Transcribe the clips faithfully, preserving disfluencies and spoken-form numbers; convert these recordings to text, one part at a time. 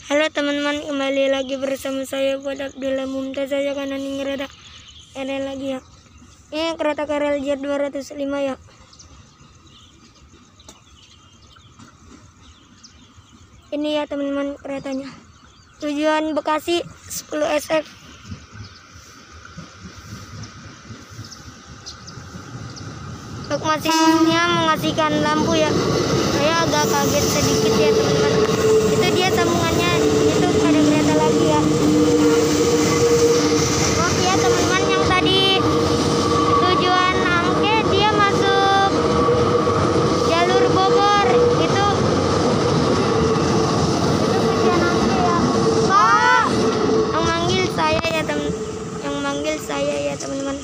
Halo teman-teman, kembali lagi bersama saya buat Abdullah Mumtaz saja kanan ini kereta ada lagi ya. Ini kereta K R L J dua ratus lima ya. Ini ya teman-teman keretanya. Tujuan Bekasi sepuluh S F. Untuk mesinnya mengasihkan lampu ya. Saya agak kaget sedikit ya teman-teman. Itu dia sambungannya, itu ada kereta lagi ya. Maaf ya teman-teman, yang tadi tujuan Angke dia masuk jalur Bogor. Itu itu tujuan Angke ya. Pak, yang manggil saya ya teman, yang manggil saya ya teman-teman.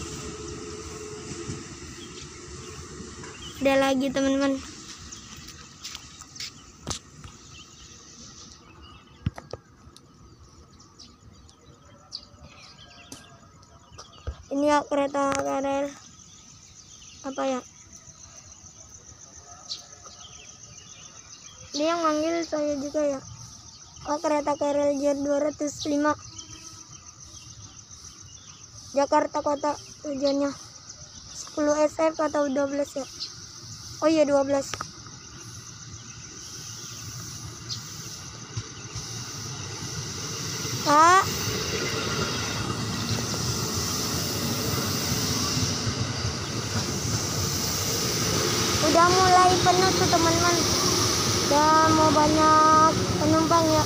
Ada lagi teman-teman. Ini ya kereta K R L apa ya? Ini yang manggil saya juga ya. Oh, kereta K R L J dua ratus lima Jakarta Kota, tujuannya sepuluh S F atau dua belas ya? Oh iya dua belas. Pak, udah mulai penuh tuh teman-teman. Udah mau banyak penumpang ya.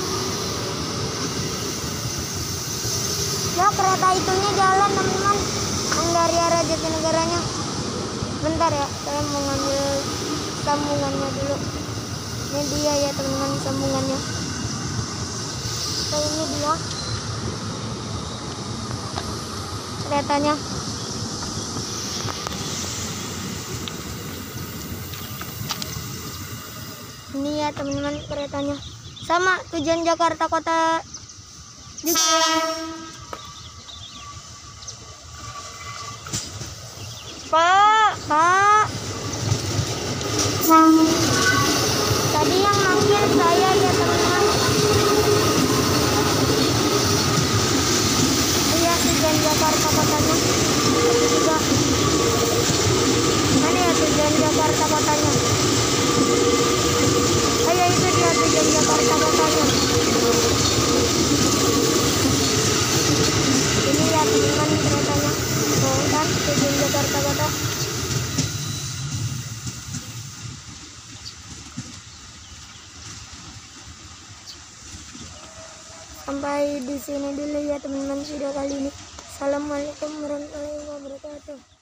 Ya kereta itunya jalan teman-teman, yang dari arah Jatinegaranya. Bentar ya, saya mau ngambil sambungannya dulu. Ini dia ya teman-teman sambungannya. Nah, ini dia keretanya. Ini ya teman-teman keretanya. Sama tujuan Jakarta Kota juga ya. Pak, Pak. Tadi yang manggil saya ya teman-teman. Iya tujuan Jakarta Kotanya. Itu juga. Mana ya tujuan Jakarta Kotanya? Oh ya itu dia tujuan Jakarta Kotanya. Ini ya teman-teman keretanya. Oh kan tujuan Jakarta Kota. Sampai di sini dulu ya teman-teman video kali ini. Assalamualaikum warahmatullahi wabarakatuh.